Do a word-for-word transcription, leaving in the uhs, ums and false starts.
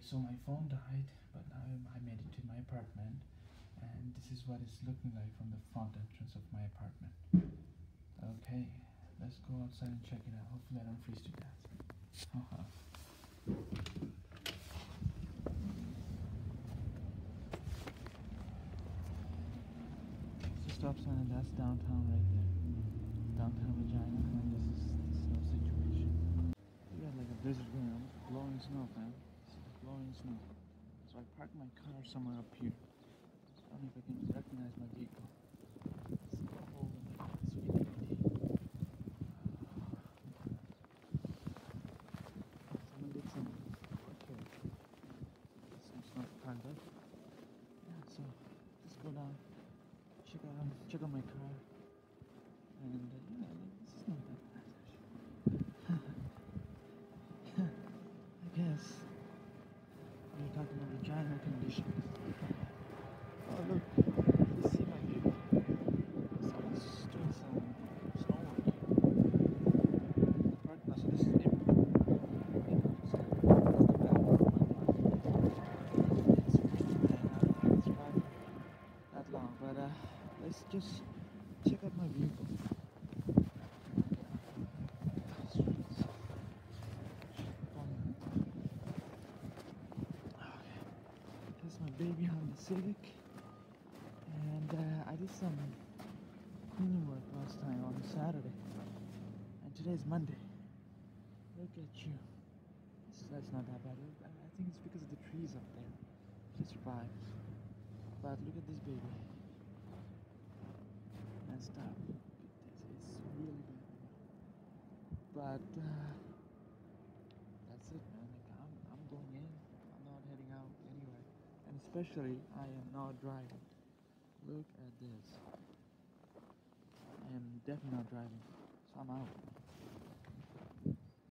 so my phone died, but now I made it to my apartment, and this is what it's looking like from the front entrance of my apartment. Okay, let's go outside and check it out. Hopefully I don't freeze to death. Haha. It's a stop sign, and that's downtown right there. Downtown Regina, and this is the snow situation. We got like a blizzard going on, blowing snow, man. This is blowing snow. So I parked my car somewhere up here. I don't know if I can recognize my vehicle. It's so cold and it's really windy. Someone did some work here. Some snow piled up. Yeah, so just go down, check out, check out my car. And uh, yeah, this is not that bad actually. I guess we're talking about Regina conditions. Oh look, you see my vehicle. Someone's doing some snow work here. The park now, so this is it. You know, so that's the back of my car. It's really bad. I don't think it's driving that long, but uh, let's just check out my vehicle. This is my baby Honda Civic, and uh, I did some cleaning work last time on Saturday, and today's Monday. Look at you. This, that's not that bad. I, I think it's because of the trees up there. It survives. But look at this baby. Messed up. It's, it's really bad. But uh, that's it, man. Like, I'm, I'm going in. I'm not heading out anywhere. And especially, I am not driving. Look at this. I am definitely not driving. So I'm out.